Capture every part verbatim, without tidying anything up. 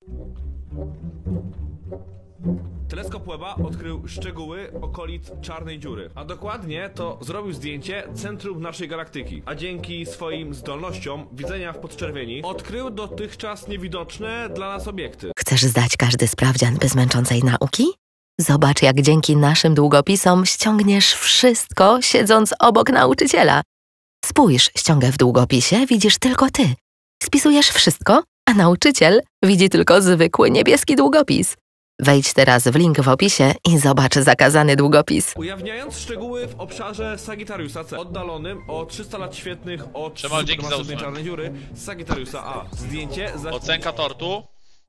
Teleskop Webba odkrył szczegóły okolic czarnej dziury, a dokładnie to zrobił zdjęcie centrum naszej galaktyki, a dzięki swoim zdolnościom widzenia w podczerwieni odkrył dotychczas niewidoczne dla nas obiekty. Chcesz zdać każdy sprawdzian bez męczącej nauki? Zobacz, jak dzięki naszym długopisom ściągniesz wszystko, siedząc obok nauczyciela. Spójrz, ściągę w długopisie widzisz tylko ty. Spisujesz wszystko, a nauczyciel widzi tylko zwykły niebieski długopis. Wejdź teraz w link w opisie i zobacz zakazany długopis. Ujawniając szczegóły w obszarze Sagittariusa C, oddalonym o trzysta lat świetnych od supermasywnej czarnej dziury Sagittariusa A. Zdjęcie za... Ocenka tortu.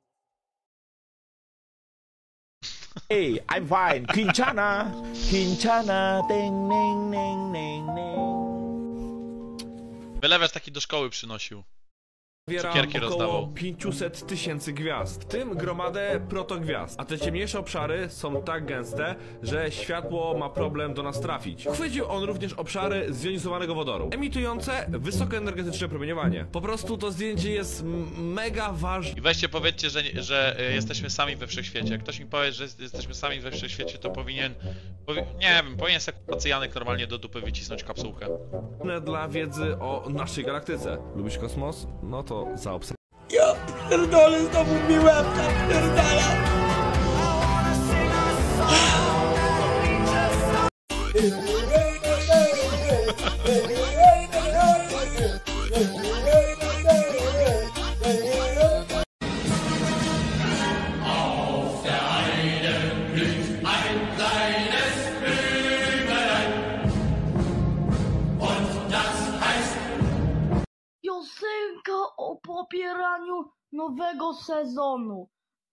Hey, I'm fine. Quinchana, Quinchana, ding, ding, ding, ding, ding. Wylewesz taki do szkoły przynosił. Cukierki około pięćset tysięcy gwiazd, w tym gromadę protogwiazd, a te ciemniejsze obszary są tak gęste, że światło ma problem do nas trafić. Chwycił on również obszary zjonizowanego wodoru, emitujące wysokoenergetyczne promieniowanie. Po prostu to zdjęcie jest mega ważne. I weźcie powiedzcie, że, że y, jesteśmy sami we wszechświecie. Jak ktoś mi powie, że jest, jesteśmy sami we wszechświecie, to powinien... Powi nie wiem, powinien sobie Janek normalnie do dupy wycisnąć kapsułkę. Dla wiedzy o naszej galaktyce. Lubisz kosmos? No to zaobserwuj. Ja pierdolę, znowu mi łeb, ja pierdolę. Piosenka o pobieraniu nowego sezonu.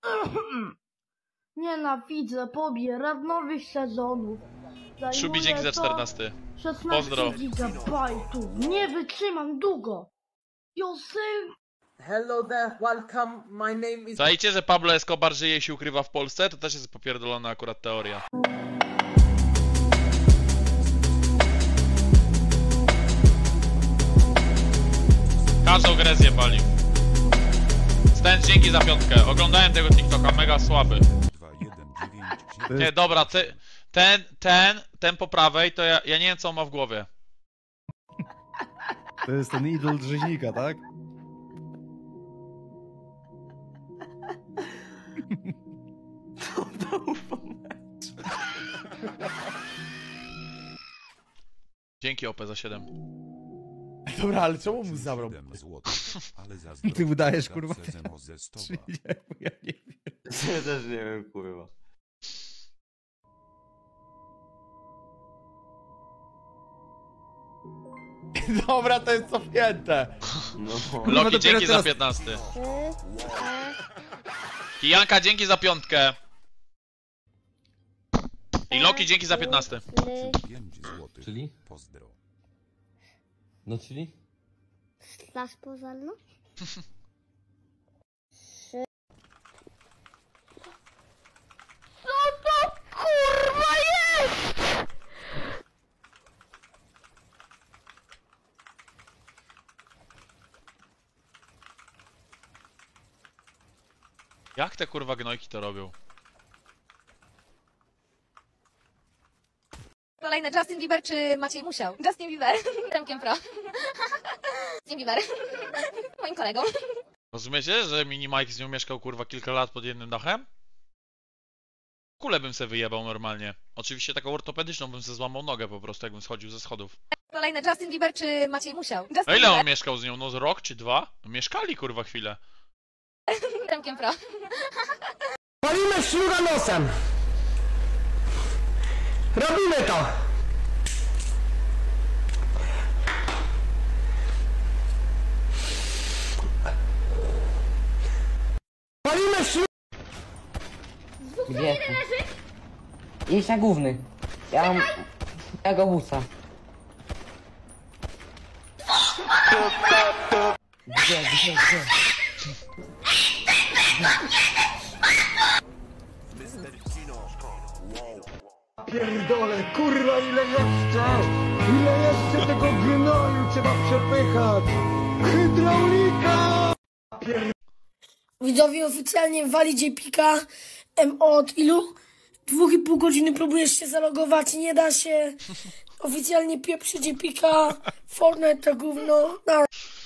Nienawidzę pobierać nowych sezonów. Szubi, dzięki za czternaście. Pozdro. Gigabajtów. Nie wytrzymam długo. Piosenka. Hello there, welcome, my name is... Zajcie, że Pablo Escobar żyje i się ukrywa w Polsce? To też jest popierdolona akurat teoria. Każdą grę zjebali. Stan, dzięki za piątkę. Oglądałem tego TikToka, mega słaby. Nie, dobra, ty, ten, ten, ten po prawej, to ja, ja nie wiem, co on ma w głowie. To jest ten idol rzeźnika, tak? To dał Dzięki O P za siedem. Dobra, ale czemu mu zabrał? Ty udajesz, kurwa. Ja nie wiem. Ja też nie wiem, kurwa. Dobra, to jest cofnięte. No. Loki, dzięki za piętnaście. Kijanka, dzięki za piątkę. I Loki, dzięki za piętnaście. Czyli? No czyli? Straż pożarna? Co to kurwa jest? Jak te kurwa gnojki to robią? Kolejny Justin Bieber czy Maciej Musiał? Justin Bieber. Remkiem Pro. Justin Bieber. Moim kolegą. Rozumiecie, że Mini Mike z nią mieszkał kurwa kilka lat pod jednym dachem? Kulę bym se wyjebał normalnie. Oczywiście taką ortopedyczną bym se złamał nogę po prostu, jakbym schodził ze schodów. Kolejny Justin Bieber czy Maciej Musiał? Justin A ile Bieber. on mieszkał z nią? No z rok czy dwa? No, mieszkali kurwa chwilę. Remkiem Pro. Palimy śluga nosem! Robimy to! Palimy śluga! Gdzie? Idź na główny. Ja mam... Ja go busa. Gdzie, gdzie, gdzie? Pierdolę, kurwa, ile jeszcze? Ile jeszcze tego gnoju trzeba przepychać? Hydraulika! Pier... Widzowie, oficjalnie wali J-Pika od ilu? Dwóch i pół godziny próbujesz się zalogować, nie da się. Oficjalnie pieprzy J-Pika, Fortnite to gówno. No.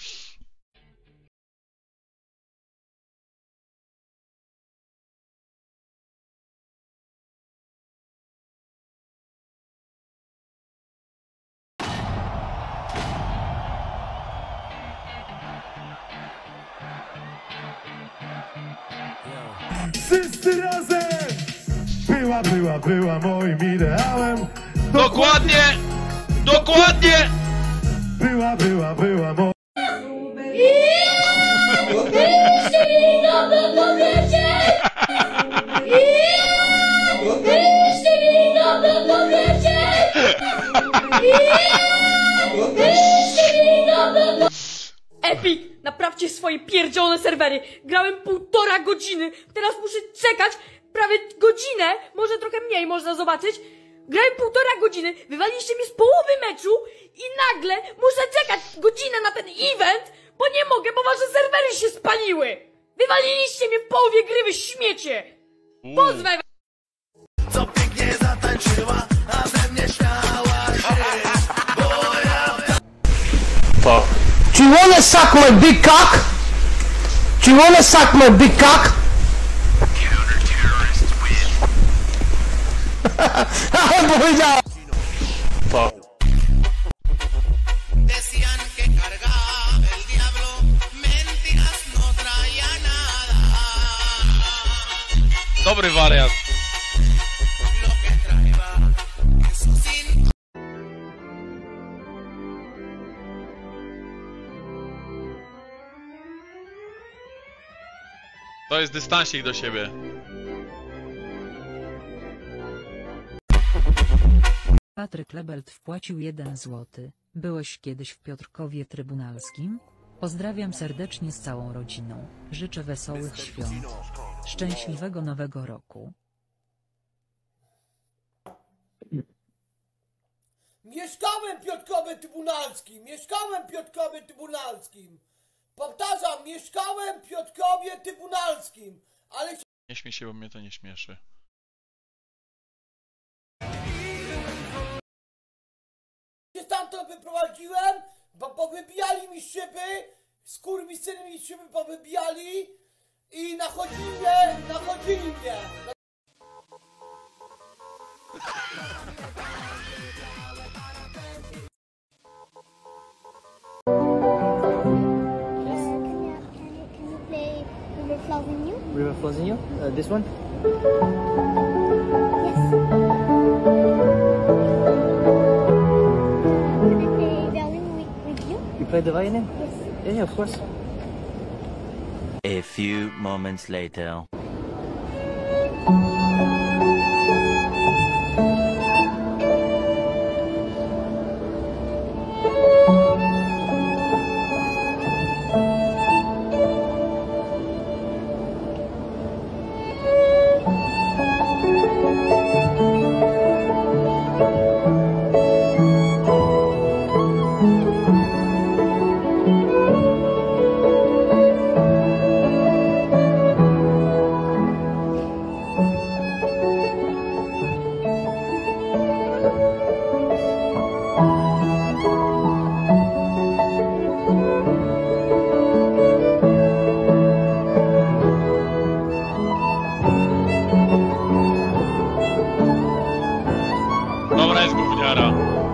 Wszyscy razem! Była, była, była moim ideałem. Dokładnie! Dokładnie! Była, była, była moim... Epic! Naprawcie swoje pierdzielone serwery! Grałem półtora godziny, teraz muszę czekać prawie godzinę, może trochę mniej można zobaczyć. Grałem półtora godziny, wywaliliście mnie z połowy meczu i nagle muszę czekać godzinę na ten event, bo nie mogę, bo wasze serwery się spaliły! Wywaliliście mnie w połowie gry, wy śmiecie! Pozwę! Co pięknie zatańczyła, a ze mnie śmiała się, bo ja... Fuck. Do you wanna suck my big cock? Do you wanna suck my big cock? powiedziałem! Fuck. Decían que cargaba el diablo, mentiras no traía nada. Dobry wariat. Lo que traía, eso sin... To jest dystansik do siebie. Patryk Lebelt wpłacił jeden złoty. Byłeś kiedyś w Piotrkowie Trybunalskim? Pozdrawiam serdecznie z całą rodziną. Życzę wesołych świąt. Szczęśliwego nowego roku. Mieszkałem w Piotrkowie Trybunalskim. Mieszkałem w Piotrkowie Trybunalskim. Powtarzam, mieszkałem w Piotrkowie Trybunalskim. Ale... Nie śmiej się, bo mnie to nie śmieszy. się stamtąd wyprowadziłem, bo powybijali mi szyby, skurwysyny mi szyby powybijali i nachodzili mnie, nachodzili mnie. River Flows in You? Uh, this one? You play the violin? Yes. Yeah, yeah, of course. A few moments later. Dobra jest gówniara.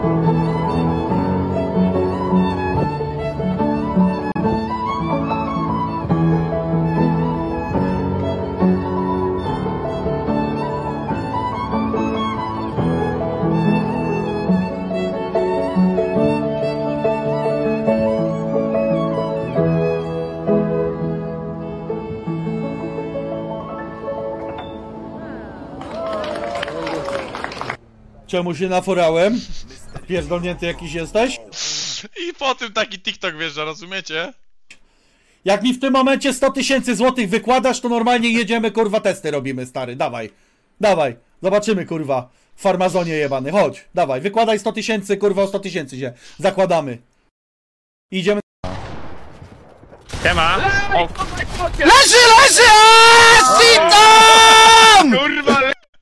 Czemu się naforałem? Pierdolnięty jakiś jesteś? I po tym taki TikTok wjeżdża, rozumiecie? Jak mi w tym momencie sto tysięcy złotych wykładasz, to normalnie jedziemy, kurwa, testy robimy, stary, dawaj. Dawaj, zobaczymy, kurwa, w farmazonie jebany, chodź, dawaj, wykładaj sto tysięcy, kurwa, o sto tysięcy się zakładamy. Idziemy. Siema! O. Leży, leży! Sitam! Kurwa!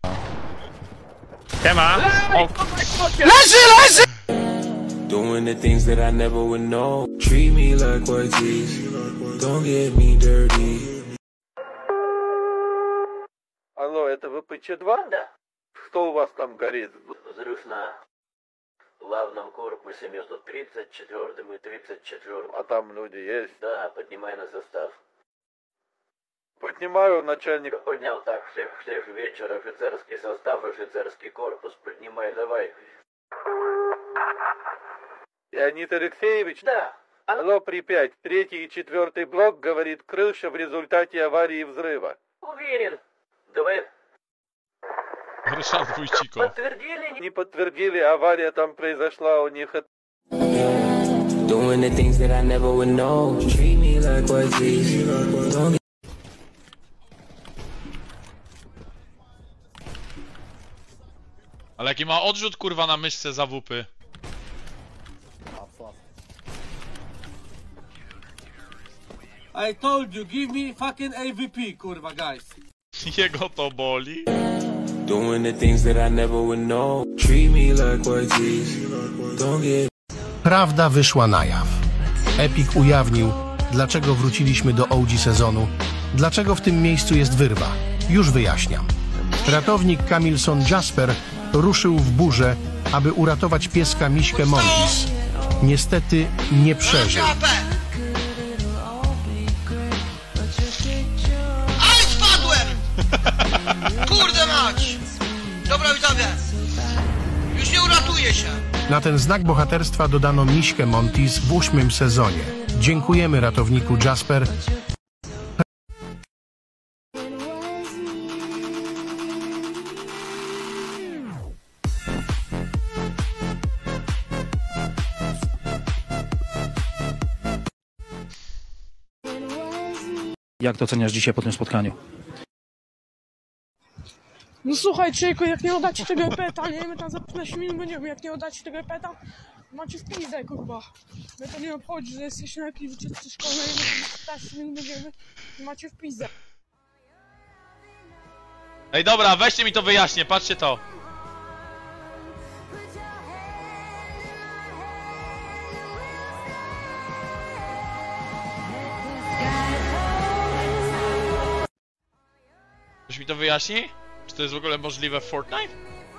Siema! O. Leży, leży! Doing the things that I never would know. Treat me like white teeth. Don't get me dirty. Алло, это вэ пэ че два? Да. Что у вас там горит? Взрыв на главном корпусе между тридцать четвёртым и тридцать четвёртым. А там люди есть? Да, поднимай на состав. Поднимаю, начальник. Поднял так, в шесть вечера офицерский состав, офицерский корпус. Поднимай, давай. Леонид Алексеевич? Да. Алло, Припять. Третий и четвертый блок, говорит, крыша в результате аварии взрыва. Уверен. Давай. Рышан Вуйчиков. Подтвердили? Не подтвердили, авария там произошла у них. Doing the things that I never would know. Treat me like white teeth. Don't get Ale jaki ma odrzut kurwa na myszce za wupy. I told you, give me fucking A V P, kurwa, guys. Jego to boli. Doing the things that I never would know. Treat me like white teeth. Don't get Prawda wyszła na jaw. Epic ujawnił, dlaczego wróciliśmy do O G sezonu, dlaczego w tym miejscu jest wyrwa. Już wyjaśniam. Ratownik Camilson Jasper ruszył w burzę, aby uratować pieska Miśkę Montis. Niestety nie przeżył. Ale spadłem! Kurde mać! Dobra widzowie, już nie uratuję się. Na ten znak bohaterstwa dodano Miśkę Montis w ósmym sezonie. Dziękujemy ratowniku Jasper. Jak to oceniasz dzisiaj po tym spotkaniu? No słuchaj, człowieku, jak nie oddacie tego epeta, nie? My tam za piętnaście minut będziemy, jak nie oddacie tego epeta, macie w pizdę, kurwa. My to nie obchodzi, że jesteście na jakiejś wycieczce szkolnej, my tam za piętnaście minut będziemy i macie w pizdę. Ej dobra, weźcie mi to wyjaśnię, patrzcie to. Ktoś mi to wyjaśni? Czy to jest w ogóle możliwe w Fortnite?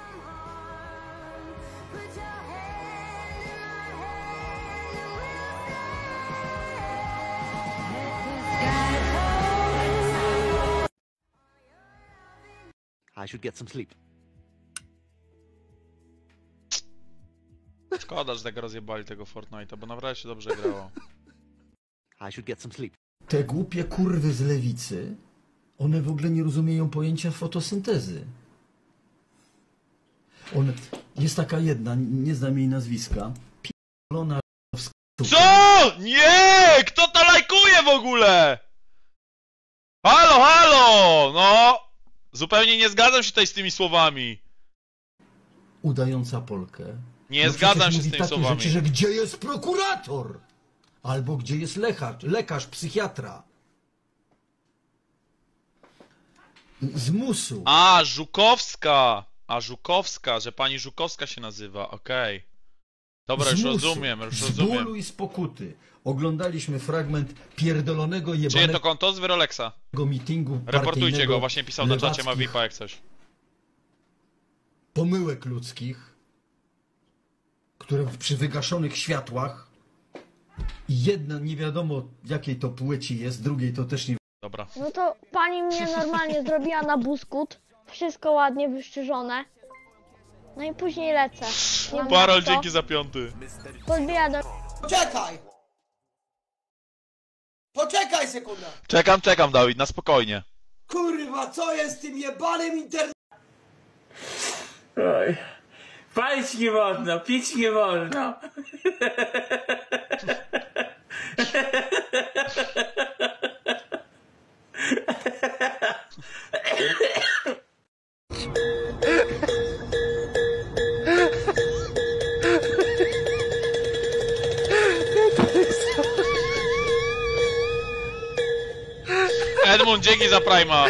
I should get some sleep. Szkoda, że tak rozjebali tego Fortnite'a, bo naprawdę się dobrze grało. I should get some sleep. Te głupie kurwy z lewicy, one w ogóle nie rozumieją pojęcia fotosyntezy. One, jest taka jedna, nie znam jej nazwiska, p***lona w Co? Nie! Kto to lajkuje w ogóle? Halo, halo! No! Zupełnie nie zgadzam się tutaj z tymi słowami. udająca Polkę. Nie no zgadzam się mówi z tymi takie słowami. rzeczy, że gdzie jest prokurator? Albo gdzie jest lekarz, lekarz, psychiatra. Z musu. A, Żukowska! A, Żukowska, że pani Żukowska się nazywa, okej. Okay. Dobra, z już musu, rozumiem, już z rozumiem. bólu i z pokuty. Oglądaliśmy fragment pierdolonego Czyje jebanego to konto? Z Wyrolexa. Meetingu Reportujcie go, właśnie pisał na czacie, ma V I P-a jak coś. Pomyłek ludzkich, które przy wygaszonych światłach i jedna nie wiadomo jakiej to płci jest, drugiej to też nie. Dobra. No to pani mnie normalnie zrobiła na buskut. Wszystko ładnie wyszczyżone. No i później lecę. Parol, dzięki za piąty. Podbija do... Poczekaj! Poczekaj sekundę! Czekam, czekam, Dawid, na spokojnie. Kurwa, co jest z tym jebanym internetem? Oj. Palić nie wolno, pić nie wolno. Leon, dzięki za Prima.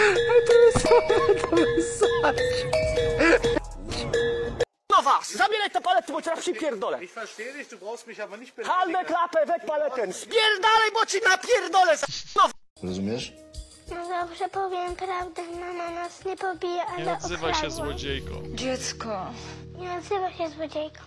No was, zabieraj te palety, bo cię przypierdolę. Halne klapę, weg paletę. Spierdalaj, bo ci napierdolę. No. Rozumiesz? No dobrze, powiem prawdę, mama nas nie pobije, ale Nie odzywa się okradła. złodziejko. Dziecko. Nie odzywa się złodziejko.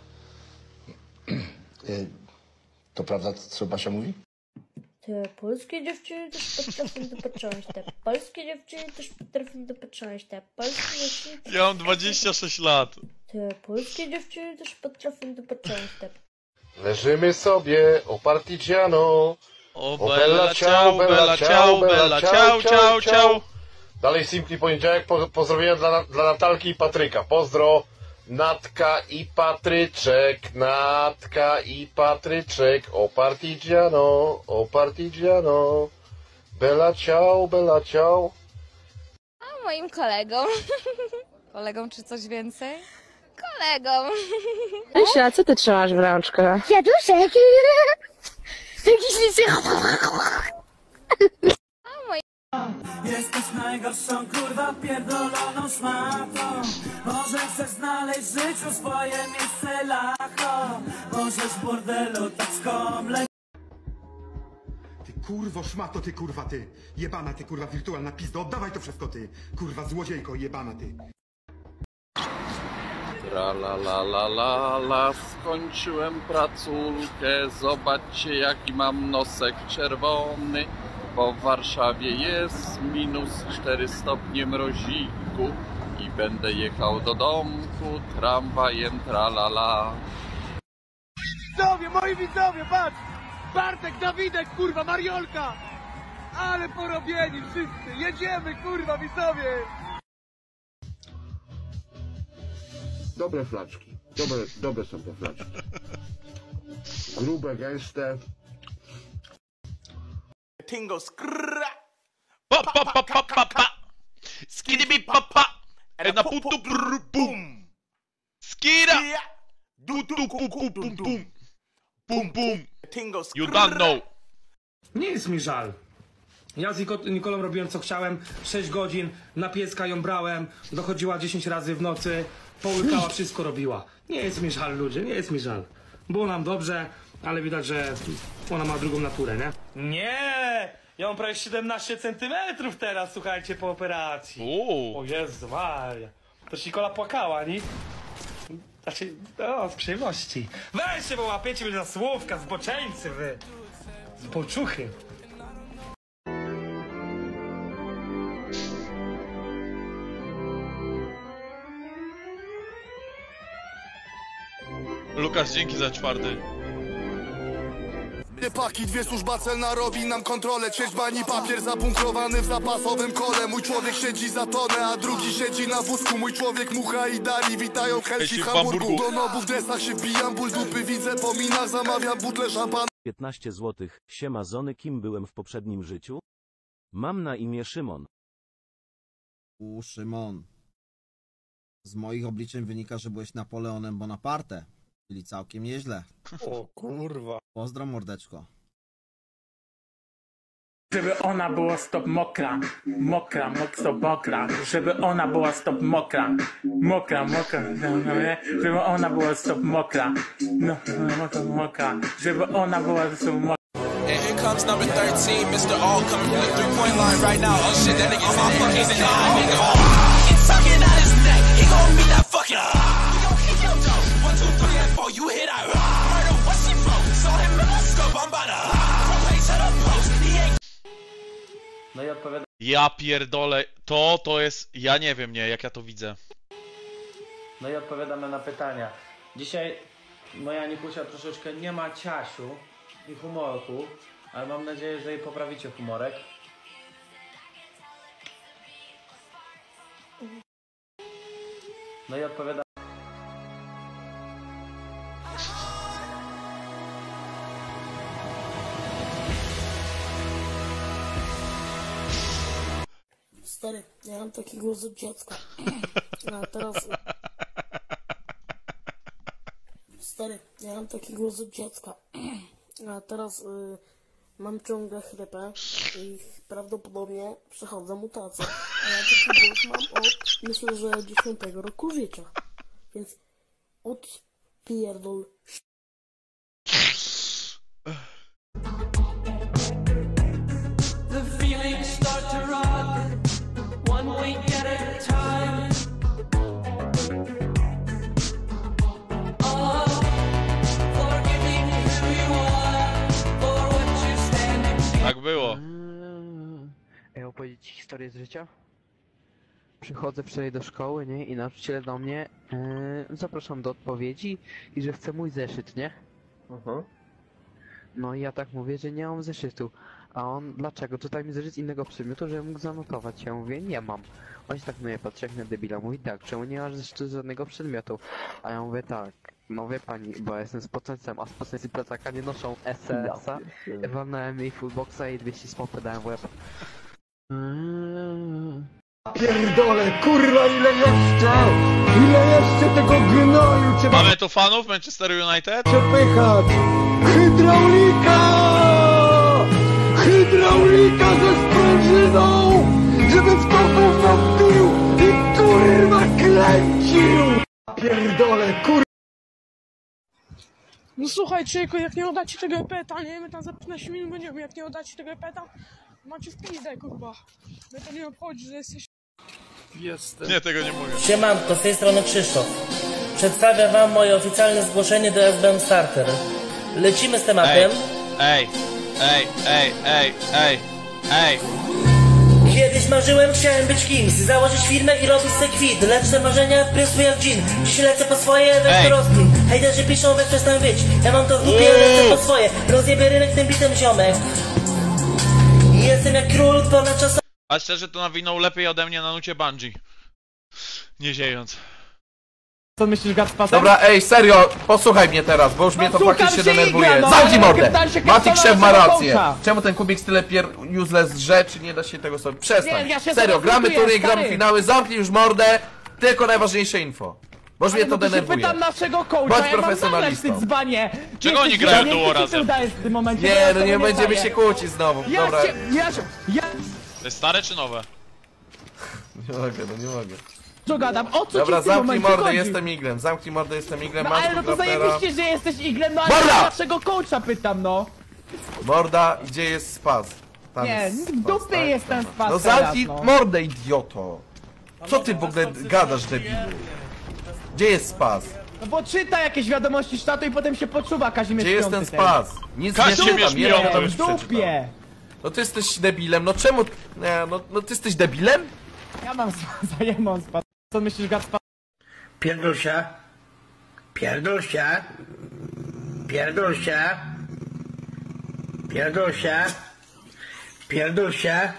Y, to prawda, co Basia mówi? Te polskie dziewczyny też potrafią dopatrzeć, te polskie dziewczyny też potrafią dopatrzeć, te polskie dziewczyny... Ja mam dwadzieścia sześć lat. Te polskie dziewczyny też potrafią dopatrzeć, te... Leżymy sobie, o partigiano. O bella ciao, bella ciao, bella ciao, ciao, ciao. Dalej Simply Poniedziałek, po, pozdrowienia dla, dla Natalki i Patryka. Pozdro, Natka i Patryczek, Natka i Patryczek. O partigiano, o partigiano. Bella ciao, bella ciao. A moim kolegom. Kolegom czy coś więcej? Kolegom. Asia, co ty trzymasz w rączkach? Dziaduszek. Jakiś lisy. Jesteś najgorszą, kurwa, pierdoloną szmatą. Może chcesz znaleźć w życiu swoje miejsce, lacho. Możesz w bordelu tak skomle. Ty kurwo szmato, ty kurwa ty. Jebana ty kurwa wirtualna pizdo, oddawaj to wszystko ty. Kurwa złodziejko, jebana ty. Tra la la la la la, skończyłem praculkę, zobaczcie jaki mam nosek czerwony, bo w Warszawie jest minus cztery stopnie mroziku i będę jechał do domku tramwajem tra la la. Widzowie, moi widzowie, patrz! Bartek, Dawidek, kurwa, Mariolka! Ale porobieni wszyscy, jedziemy, kurwa, widzowie! Dobre flaczki. Dobre, dobre są te flaczki. Grube, gęste. Tingo skrrra. Pa pa pa pa pa pa. Skidibi pa pa. Na putu brr bum. Skida. Du du pu pu pum pum. Pum pum. You don't know. Nie jest mi żal. Ja z Niko- Nikolą robiłem co chciałem, sześć godzin, na pieska ją brałem, dochodziła dziesięć razy w nocy, połykała, wszystko robiła. Nie jest mi żal, ludzie, nie jest mi żal. Było nam dobrze, ale widać, że ona ma drugą naturę, nie? Nie! Ja mam prawie siedemnaście centymetrów teraz, słuchajcie, po operacji. Uuu. O Jezu Maria. To Nikola płakała, nie? Znaczy, o, z przyjemności. Weź się, bo łapiecie mnie za słówka, zboczeńcy wy. Zboczuchy. Lukas, dzięki za czwarty. Dwie paki, dwie służba celna robi nam kontrolę. Ćwierć bani papier zabunkrowany w zapasowym kole. Mój człowiek siedzi za tonę, a drugi siedzi na wózku. Mój człowiek Mucha i Dali witają w Helsi w Hamburgu. Do nobu w dresach się wbijam, ból dupy widzę po minach. Zamawiam butlę szampana. piętnaście złotych. Siema Zony, kim byłem w poprzednim życiu? Mam na imię Szymon. U, Szymon. Z moich obliczeń wynika, że byłeś Napoleonem Bonaparte. Czyli całkiem nieźle. O kurwa. Pozdro, mordeczko. Żeby ona była stop mokra, mokra, mokro mokra, żeby ona była stop mokra, mokra, mokra, żeby ona była stop mokra, no, mokra, mokra, żeby ona była stop mokra. And here comes number thirteen, Mister All coming from the three-point line right now. Oh shit, that nigga's my fucking nigga. It's tugging out his neck. He gon' beat that fucking. We gon' kick your toe. One, two, three, and four. You hit that. Murder, what she wrote. Saw him in my scope. I'm about to. From page to the post. He ain't. No i odpowiada. Ja pierdolę. To, to jest... Ja nie wiem, nie, jak ja to widzę. No i odpowiadamy na pytania. Dzisiaj moja Nikusia troszeczkę nie ma ciasiu i humorku, ale mam nadzieję, że jej poprawicie humorek. No i odpowiada. Stary, ja mam taki głos od dziecka. A teraz... Stary, ja mam taki głos od dziecka. A teraz y, Mam ciągle chrypę i prawdopodobnie przechodzę mutację. A ja taki ból mam od, myślę, że dziesiątego roku życia. Więc odpierdol. The feelings start to run, one week at a time. Oh, forgiving who you are, for what you stand. Tak było. Ej, opowiedzieć ci historię z życia? Przychodzę wczoraj do szkoły, nie? I nauczyciel do mnie yy, zapraszam do odpowiedzi i że chce mój zeszyt, nie? Mhm. No i ja tak mówię, że nie mam zeszytu. A on, dlaczego? Tutaj mi zeszyt innego przedmiotu, żebym mógł zanotować. Ja mówię, nie mam. On się tak mnie patrzy jak na debila. Mówi tak, czemu nie masz zeszytu z żadnego przedmiotu? A ja mówię tak, no wie pani, bo ja jestem spoceńcem, a spoceńcy plecaka nie noszą S S a. Walnąłem jej fullboxa i dwieście spopy dałem w łeb. Pierdolę, kurwa, ile jeszcze? Ile jeszcze tego gnoju trzeba Mamy tu fanów Manchester United? przepychać? Hydraulika! Hydraulika ze sprężyną! Żeby w to gówno wbił i kurwa kręcił! Pierdolę, kurwa! No słuchaj, człowieku, jak nie oddacie tego epeta, nie? My tam za piętnaście minut będziemy, jak nie oddacie tego epeta, macie w pizdę, kurwa. My to nie obchodzi, że jesteś... Jestem. Nie, tego nie mogę. Siemanko, z tej strony Krzysztof. Przedstawiam wam moje oficjalne zgłoszenie do S B M Starter. Lecimy z tematem. Ej, ej, ej, ej, ej, ej. Kiedyś marzyłem, chciałem być kimś, założyć firmę i robić se kwit. Lecz te marzenia prysły jak dżin. Dziś lecę po swoje, weź to rozkmin. Hejterzy piszą, weź przestań być. Ja mam to w dupie, lecę po swoje. Rozjebię rynek tym bitem, ziomek. Jestem jak król, ponad czasem. A szczerze to nawinął lepiej ode mnie na nucie Bungie. Nie ziejąc. Co myślisz, Gaspasem? Dobra, ej, serio, posłuchaj mnie teraz, bo już No, mnie to słucham faktycznie się, denerwuje. Igla, no, Zamknij ale mordę! pytam się, Matik kto Szef ma naszego rację. coacha? Czemu ten Kubik tyle pier... useless rzeczy, nie da się tego sobie... Przestań. Nie, ja się Serio, sobie gramy żartuję, turniej, gramy stary. finały, zamknij już mordę. Tylko najważniejsze info. Bo już mnie to No to się denerwuje. pytam naszego coacha, Bądź ja mam profesjonalistą. zagrać, ty dzbanie. Czego Nie, oni ty grają dzbanie, duo ty się razem? udajesz w tym momencie, Nie, bo ja no tego nie będziemy zdaję. się kłócić znowu. Ja Dobra. się, ja się, ja... To jest stare czy nowe? Nie mogę, no nie mogę. Co gadam? O co Dobra, ci w tym zamknij momencie mordę, chodzi? jestem iglem. Zamknij mordę, jestem iglem. No Masz ale no to grapplera. zajebiście, że jesteś iglem, no ale Morda! naszego coacha pytam, no. Morda, gdzie jest spas? Tam Nie, jest w spas, dupie tak? jest ten Dobra. spas No teraz, zamknij no. mordę, idioto! Co ty w ogóle gadasz, debilu? Gdzie jest spas? No bo czyta jakieś wiadomości z czatu i potem się poczuwa Kazimierz Gdzie jest Piąty ten teraz. spas? Nic Kazimierz nie czytam, nie Piąty. wiem, W dupie! No ty jesteś debilem, no czemu... Nie, no, no ty jesteś debilem? Ja mam zajemą spas. Co myślisz, Gaspar? Pierdol się. Pierdol się. Pierdol się. Pierdol się. Pierdol się.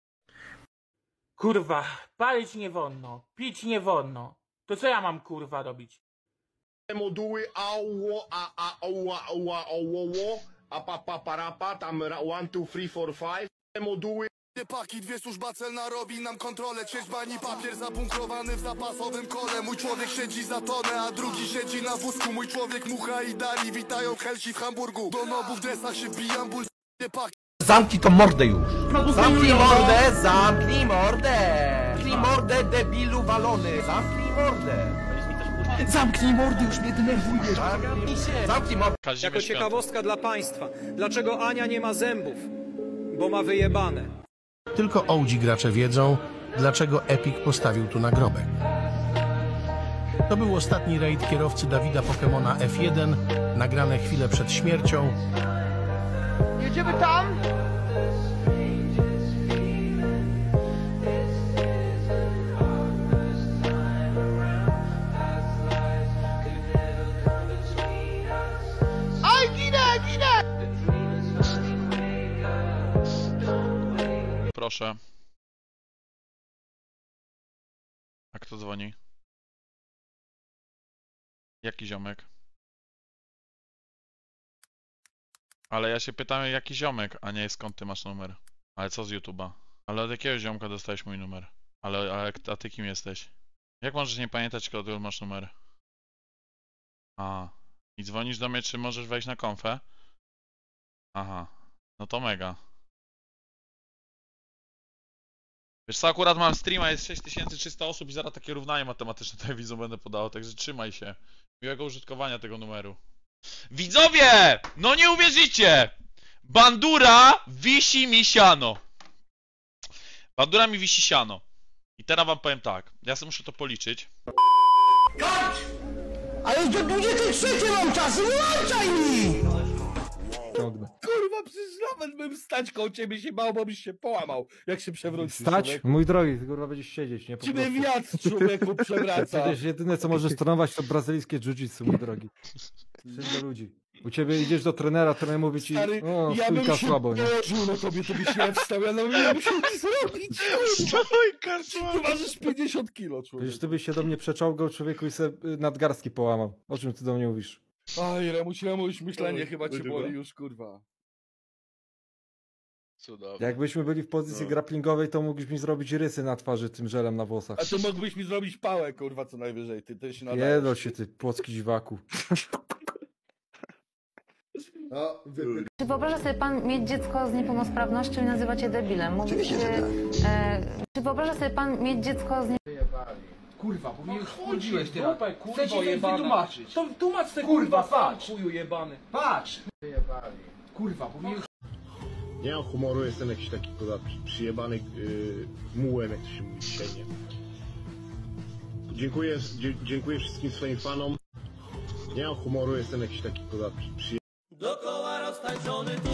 Kurwa, palić nie wolno, pić nie wolno. To co ja mam kurwa robić? Moduły ało, a a oła, oła, ołoło, a pa pa parapa, tam one, two, three, four, five. Moduły. Paki, dwie służba celna robi nam kontrolę. Trzeźbani papier zabunkrowany w zapasowym kole. Mój człowiek siedzi za tonę, a drugi siedzi na wózku. Mój człowiek Mucha i Dari witają w Helsi w Hamburgu. Do nobu w dresach się wbijam, ból paki. Zamknij to mordę już! Zamknij mordę, zamknij mordę! Zamknij mordę, debilu walony! Zamknij mordę! Zamknij mordę, już mnie denerwujesz! Zamknij się! Zamknij mordę! Jako ciekawostka dla państwa, dlaczego Ania nie ma zębów? Bo ma wyjebane. Tylko O G gracze wiedzą, dlaczego Epic postawił tu nagrobek. To był ostatni raid kierowcy Dawida Pokemona F jeden, nagrane chwilę przed śmiercią. Jedziemy tam? Aj, ginę, ginę! Proszę. A kto dzwoni? Jaki ziomek? Ale ja się pytam, jaki ziomek, a nie skąd ty masz numer. Ale co z YouTube'a? Ale od jakiego ziomka dostałeś mój numer? Ale, ale a ty kim jesteś? Jak możesz nie pamiętać, skąd masz numer? A. I dzwonisz do mnie, czy możesz wejść na konfę? Aha. No to mega. Wiesz co, akurat mam streama, jest sześć tysięcy trzysta osób i zaraz takie równanie matematyczne tutaj widzą będę podawał, także trzymaj się. Miłego użytkowania tego numeru. Widzowie! No nie uwierzycie! Bandura wisi mi siano. Bandura mi wisi siano. I teraz wam powiem tak, ja sobie muszę to policzyć. Kończ! Ale już do dwudziestej trzeciej mam czas, nie łączaj mi! Kurwa, przecież nawet bym stać koło ciebie się bał, bo byś się połamał, jak się przewrócisz. Stać? Człowieku. Mój drogi, ty kurwa będziesz siedzieć, nie? Po Ciebie prostu. wiatr, człowieku, przewraca. Przecież jedyne co możesz trenować to brazylijskie jiu-jitsu, mój drogi. Przyjdź do ludzi. U ciebie idziesz do trenera, trener mówi ci, Stary, o, ja bym stójka się słabo, nie? położył na tobie, to byś nie wstał, ja no ja musiał ci zrobić. Stójka słabo. Ty ważysz pięćdziesiąt kilo, człowiek. Przecież ty byś się do mnie przeczołgał, człowieku, i sobie y, nadgarstki połamał. O czym ty do mnie mówisz? Oj, Remuś, Remuś, myślenie Oj, chyba cię oj, boli chyba. już, kurwa. Cudownie. Jakbyśmy byli w pozycji No. grapplingowej, to mógłbyś mi zrobić rysy na twarzy tym żelem na włosach. A to mógłbyś mi zrobić pałę, kurwa, co najwyżej, ty też się nadajesz. Jedol się ty, płocki dziwaku. No, Czy wyobraża sobie pan mieć dziecko z niepełnosprawnością i nazywać je debilem? Mówi Oczywiście, się, że tak. e, czy wyobraża sobie pan mieć dziecko z nie... Kurwa, bo mnie już No wchodziłeś ty. dupę, kurwa, Chcę ci coś jebana. wytłumaczyć. To tłumacz te Kurwa, kurwa, patrz. Chuju jebany. Patrz. Kurwa, bo mnie już... Nie mam humoru, jestem jakiś taki kurwa przy- przyjebany yy, mułem, jak to się mówi dzisiaj, nie? Dziękuję, dzie, dziękuję wszystkim swoim fanom. Nie mam humoru, jestem jakiś taki kurwa przy, przyjebany. Dokoła roztańczony tu,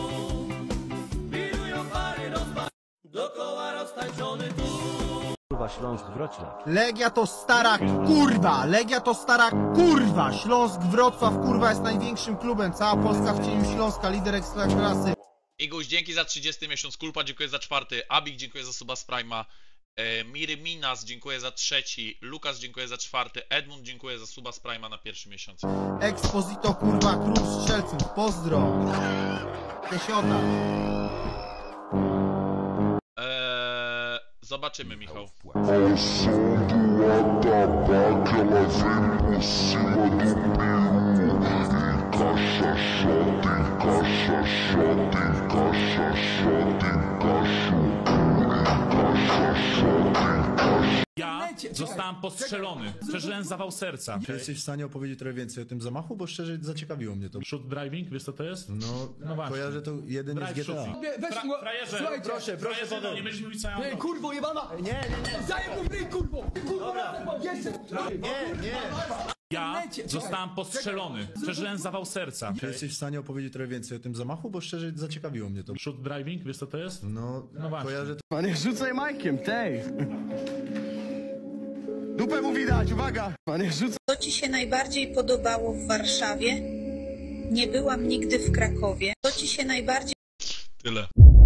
wirują pary rozma... Dokoła roztańczony tu. Kurwa Śląsk Wrocław. Legia to stara kurwa! Legia to stara kurwa! Śląsk Wrocław kurwa jest największym klubem. Cała Polska w cieniu Śląska, lider ekstraklasy. Iguś, dzięki za trzydziesty miesiąc, Kulpa, dziękuję za czwarty, Abik, dziękuję za suba z Prima, e, Miry Minas, dziękuję za trzeci, Lukas, dziękuję za czwarty, Edmund, dziękuję za suba z Prima na pierwszy miesiąc. Exposito kurwa król strzelców. Pozdro! Kesiota. Eee, zobaczymy, Michał. Ja zostałem postrzelony. Przeżyłem zawał serca. Czy jesteś w stanie opowiedzieć trochę więcej o tym zamachu? Bo szczerze zaciekawiło mnie to. Shoot driving, wiesz co to jest? No, No właśnie. kojarzę to jeden Drive jest G T A. shooting. Weź Fra- mu- frajerze, słuchajcie, proszę, proszę, frajerze, Paweł. no nie będziesz mówić co ja mam Ej, robić. kurwo jebana! Nie, nie, nie. Zaję mu w ryj, kurwo! Kurwo, Dobra. jeszcze! Nie, nie. Ja zostałem postrzelony. Przeżyłem zawał serca. Czy jesteś w stanie opowiedzieć trochę więcej o tym zamachu? Bo szczerze zaciekawiło mnie to. Shoot driving, wiesz co to jest? No, No właśnie. kojarzę to. Panie, rzucaj majkiem, tej! Dupę mu widać, uwaga! Panie, rzucaj... Co ci się najbardziej podobało w Warszawie? Nie byłam nigdy w Krakowie. Co ci się najbardziej... Tyle.